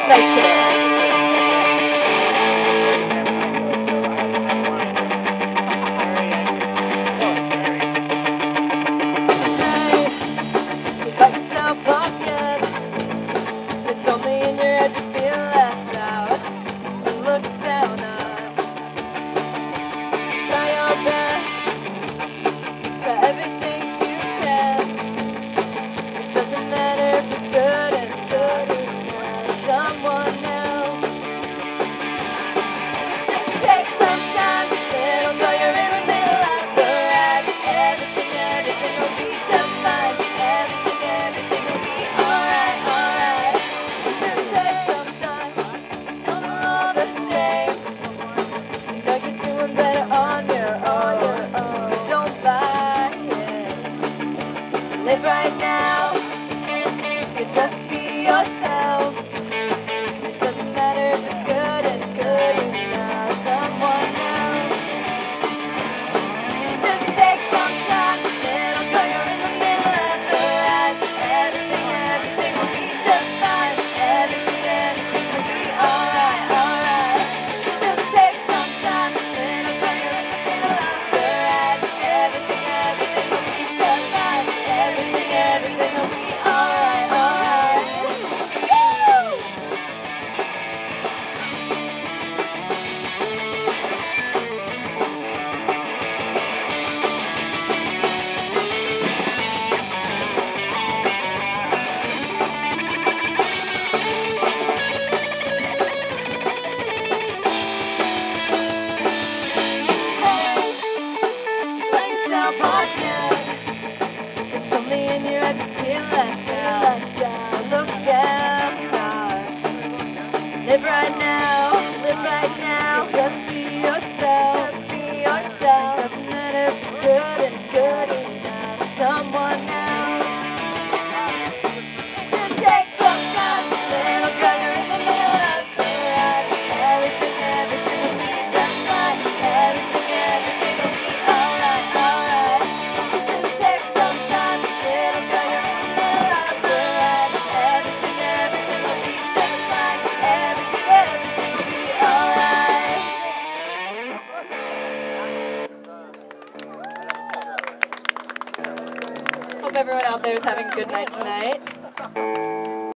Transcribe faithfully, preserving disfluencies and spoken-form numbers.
nice today. Live right now, you just be yourself. It doesn't matter if it's good, it's good enough. Someone else. Just take some time, little girl, you're in the middle of the ride. Everything, everything will be just fine. Everything, everything will be alright, alright. Just take some time, little girl, you're in the middle of the ride. Everything, everything will be just fine. Everything, everything will be alright, alright. Woo! Let yourself walk now. It's only in your head to feel left out. Look down, God. Live right now, live right now. Just be yourself, just be yourself. Doesn't matter if it's good and good enough. Someone else. Just take some time, little girl, you're in the middle of the ride. Everything, everything will be just fine. Everything, everything will be alright, alright. Just take some time, little girl, you're in the middle of the ride. Everything, everything will be just fine. Everything, everything will be alright. Hope everyone out there is having a good night tonight.